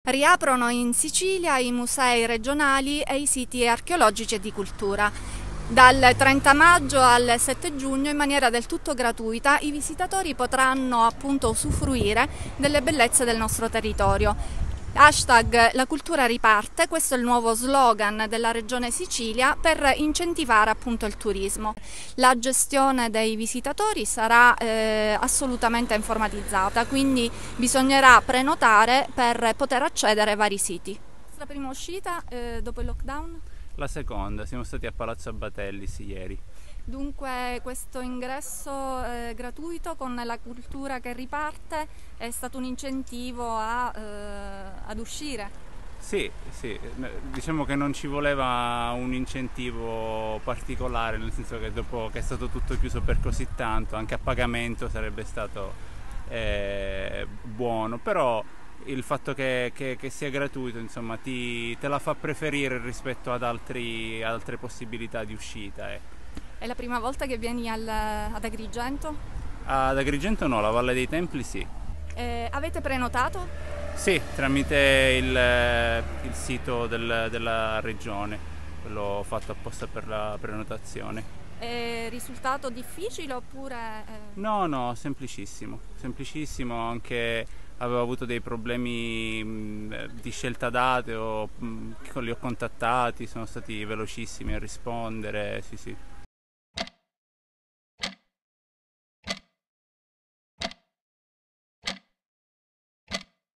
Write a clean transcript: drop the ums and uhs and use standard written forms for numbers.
Riaprono in Sicilia i musei regionali e i siti archeologici e di cultura. Dal 30 maggio al 7 giugno, in maniera del tutto gratuita, i visitatori potranno appunto usufruire delle bellezze del nostro territorio. Hashtag La cultura riparte, questo è il nuovo slogan della Regione Sicilia per incentivare appunto il turismo. La gestione dei visitatori sarà assolutamente informatizzata, quindi bisognerà prenotare per poter accedere ai vari siti. La prima uscita dopo il lockdown? La seconda, siamo stati a Palazzo Abbatellis ieri. Dunque questo ingresso gratuito con la cultura che riparte è stato un incentivo ad uscire. Sì, diciamo che non ci voleva un incentivo particolare, nel senso che dopo che è stato tutto chiuso per così tanto, anche a pagamento sarebbe stato buono, però il fatto che sia gratuito, insomma, te la fa preferire rispetto ad altre possibilità di uscita. È la prima volta che vieni ad Agrigento? Ad Agrigento no, la Valle dei Templi sì. Avete prenotato? Sì, tramite il sito della regione, quello fatto apposta per la prenotazione. È risultato difficile oppure... No, semplicissimo, anche avevo avuto dei problemi di scelta date, li ho contattati, sono stati velocissimi a rispondere, sì.